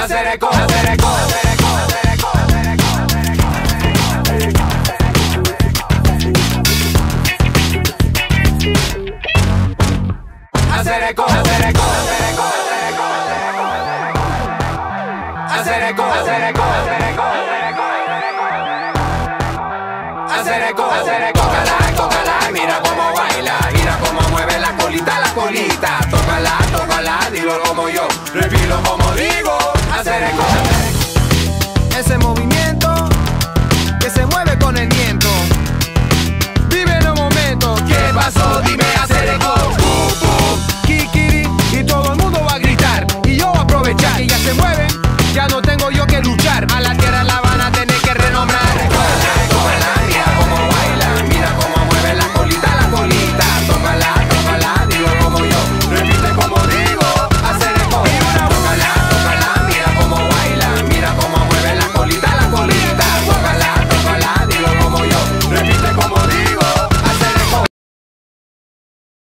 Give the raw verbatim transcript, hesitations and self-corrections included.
hacer eco, hacer eco, hacer eco, hacer eco, hacer eco, hacer eco, hacer eco, hacer eco, hacer eco, hacer eco, hacer eco, tócala, tócala, mira cómo baila, mira cómo mueve la colita, la colita, tócala, tócala, dilo como yo, repito como digo, hacer eco.